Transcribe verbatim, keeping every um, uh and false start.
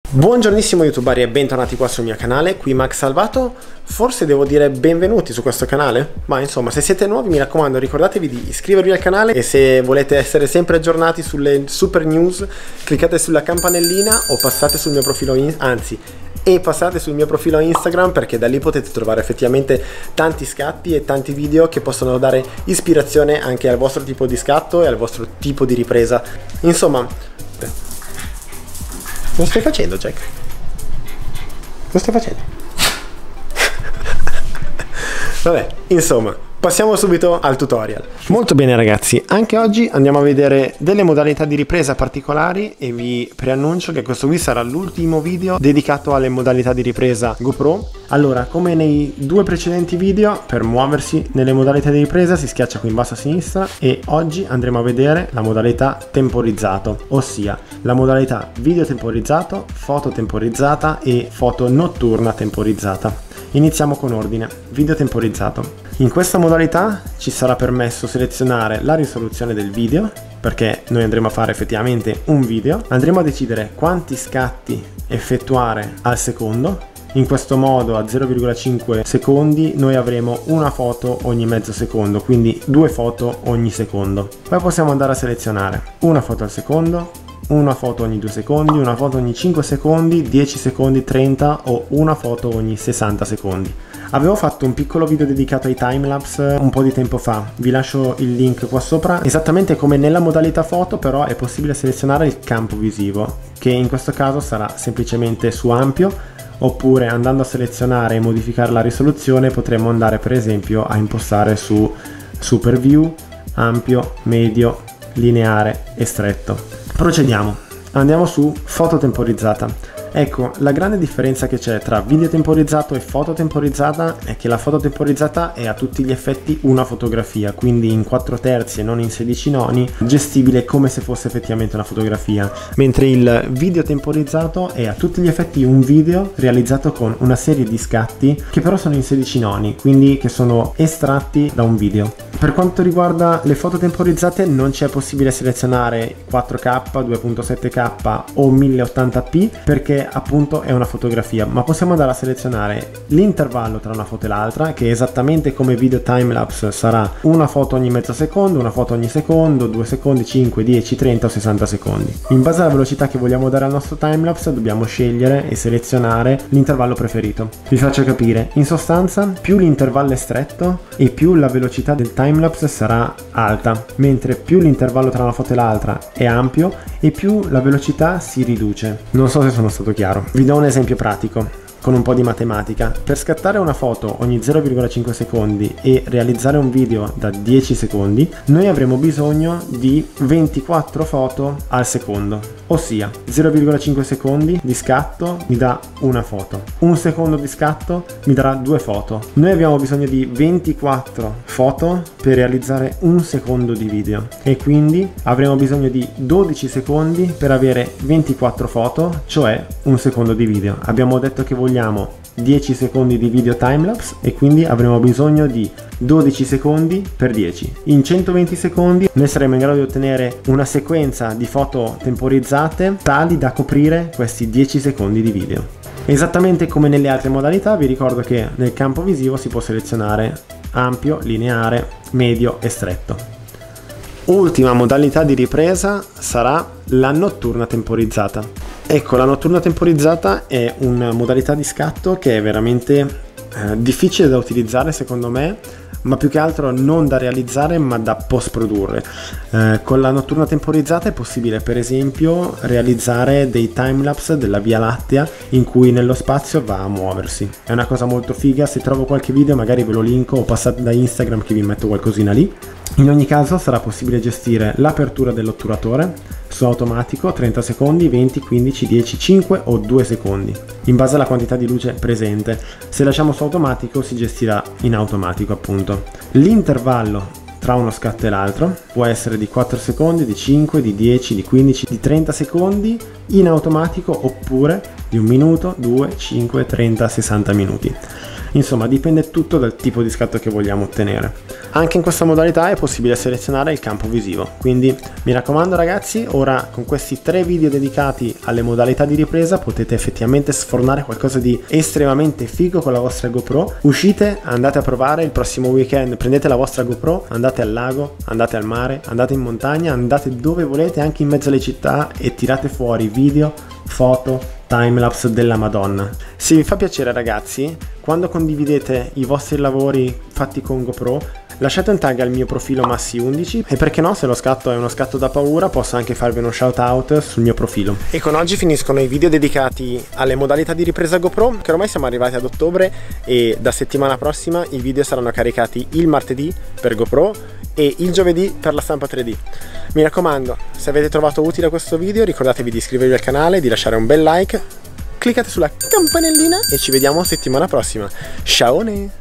Buongiornissimo youtuberi e bentornati qua sul mio canale, qui Max Salvato. Forse devo dire benvenuti su questo canale, ma insomma se siete nuovi mi raccomando ricordatevi di iscrivervi al canale e se volete essere sempre aggiornati sulle super news cliccate sulla campanellina o passate sul mio profilo, in anzi e passate sul mio profilo Instagram, perché da lì potete trovare effettivamente tanti scatti e tanti video che possono dare ispirazione anche al vostro tipo di scatto e al vostro tipo di ripresa. Insomma, cosa stai facendo, Jack? Cosa stai facendo? Vabbè, insomma, passiamo subito al tutorial. Molto bene ragazzi, anche oggi andiamo a vedere delle modalità di ripresa particolari e vi preannuncio che questo qui sarà l'ultimo video dedicato alle modalità di ripresa GoPro. Allora, come nei due precedenti video, per muoversi nelle modalità di ripresa si schiaccia qui in basso a sinistra e oggi andremo a vedere la modalità temporizzato, ossia la modalità video temporizzato, foto temporizzata e foto notturna temporizzata. Iniziamo con ordine. Video temporizzato. In questa modalità ci sarà permesso selezionare la risoluzione del video, perché noi andremo a fare effettivamente un video. Andremo a decidere quanti scatti effettuare al secondo. In questo modo a zero virgola cinque secondi noi avremo una foto ogni mezzo secondo, quindi due foto ogni secondo. Poi possiamo andare a selezionare una foto al secondo, una foto ogni due secondi, una foto ogni cinque secondi, dieci secondi, trenta o una foto ogni sessanta secondi. Avevo fatto un piccolo video dedicato ai timelapse un po' di tempo fa, vi lascio il link qua sopra. Esattamente come nella modalità foto, però è possibile selezionare il campo visivo, che in questo caso sarà semplicemente su ampio, oppure andando a selezionare e modificare la risoluzione potremo andare per esempio a impostare su super view, ampio, medio, lineare e stretto. Procediamo, andiamo su foto temporizzata. Ecco, la grande differenza che c'è tra video temporizzato e foto temporizzata è che la foto temporizzata è a tutti gli effetti una fotografia, quindi in quattro terzi e non in sedici noni, gestibile come se fosse effettivamente una fotografia, mentre il video temporizzato è a tutti gli effetti un video realizzato con una serie di scatti che però sono in sedici noni, quindi che sono estratti da un video. Per quanto riguarda le foto temporizzate non c'è possibile selezionare quattro K, due virgola sette K o mille ottanta p perché appunto è una fotografia, ma possiamo andare a selezionare l'intervallo tra una foto e l'altra, che esattamente come video timelapse sarà una foto ogni mezzo secondo, una foto ogni secondo, due secondi, cinque, dieci, trenta o sessanta secondi. In base alla velocità che vogliamo dare al nostro timelapse dobbiamo scegliere e selezionare l'intervallo preferito. Vi faccio capire, in sostanza più l'intervallo è stretto e più la velocità del timelapse sarà alta, mentre più l'intervallo tra una foto e l'altra è ampio e più la velocità si riduce. Non so se sono stato chiaro. Vi do un esempio pratico con un po' di matematica. Per scattare una foto ogni zero virgola cinque secondi e realizzare un video da dieci secondi noi avremo bisogno di ventiquattro foto al secondo, ossia zero virgola cinque secondi di scatto mi dà una foto, un secondo di scatto mi darà due foto. Noi abbiamo bisogno di ventiquattro foto per realizzare un secondo di video e quindi avremo bisogno di dodici secondi per avere ventiquattro foto, cioè un secondo di video. Abbiamo detto che vogliamo dieci secondi di video timelapse e quindi avremo bisogno di dodici secondi per dieci. In centoventi secondi noi saremo in grado di ottenere una sequenza di foto temporizzate tali da coprire questi dieci secondi di video. Esattamente come nelle altre modalità vi ricordo che nel campo visivo si può selezionare ampio, lineare, medio e stretto. Ultima modalità di ripresa sarà la notturna temporizzata. Ecco, la notturna temporizzata è una modalità di scatto che è veramente eh, difficile da utilizzare secondo me, ma più che altro non da realizzare ma da post produrre. Eh, con la notturna temporizzata è possibile per esempio realizzare dei timelapse della Via Lattea in cui nello spazio va a muoversi. È una cosa molto figa, se trovo qualche video magari ve lo linko o passate da Instagram che vi metto qualcosina lì. In ogni caso sarà possibile gestire l'apertura dell'otturatore su automatico trenta secondi, venti, quindici, dieci, cinque o due secondi in base alla quantità di luce presente. Se lasciamo su automatico si gestirà in automatico appunto. L'intervallo tra uno scatto e l'altro può essere di quattro secondi, di cinque, di dieci, di quindici, di trenta secondi in automatico oppure di un minuto, due, cinque, trenta, sessanta minuti. Insomma, dipende tutto dal tipo di scatto che vogliamo ottenere. Anche in questa modalità è possibile selezionare il campo visivo, quindi mi raccomando ragazzi, ora con questi tre video dedicati alle modalità di ripresa potete effettivamente sfornare qualcosa di estremamente figo con la vostra GoPro. Uscite, andate a provare il prossimo weekend, prendete la vostra GoPro, andate al lago, andate al mare, andate in montagna, andate dove volete, anche in mezzo alle città, e tirate fuori video, foto, timelapse della Madonna. Se vi fa piacere ragazzi, quando condividete i vostri lavori fatti con GoPro, lasciate un tag al mio profilo Massi undici, e perché no, se lo scatto è uno scatto da paura, posso anche farvi uno shout out sul mio profilo. E con oggi finiscono i video dedicati alle modalità di ripresa GoPro, che ormai siamo arrivati ad ottobre e da settimana prossima i video saranno caricati il martedì per GoPro e il giovedì per la stampa tre D. Mi raccomando, se avete trovato utile questo video ricordatevi di iscrivervi al canale, di lasciare un bel like, cliccate sulla campanellina e ci vediamo settimana prossima. Ciao!